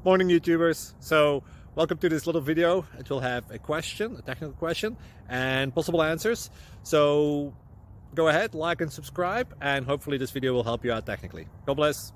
Morning YouTubers. So welcome to this little video. It will have a question, a technical question, and possible answers. So go ahead, like and subscribe, and hopefully this video will help you out technically. God bless.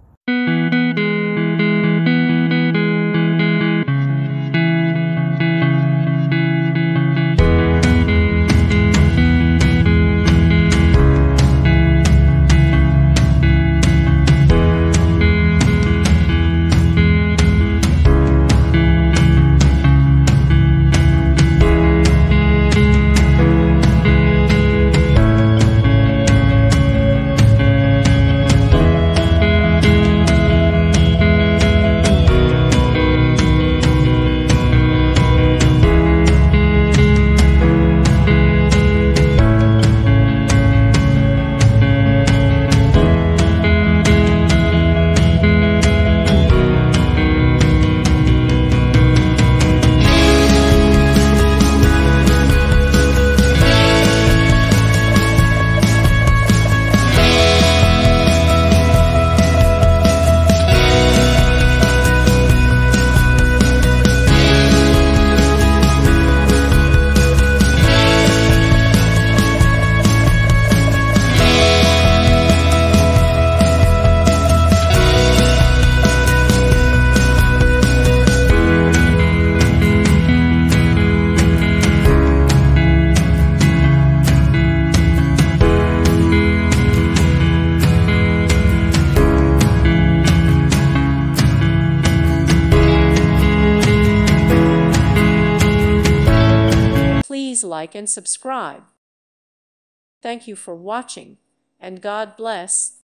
Please like and subscribe. Thank you for watching, and God bless.